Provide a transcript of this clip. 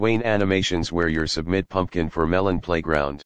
Dwayne Animations where your submit pumpkin for Melon Playground.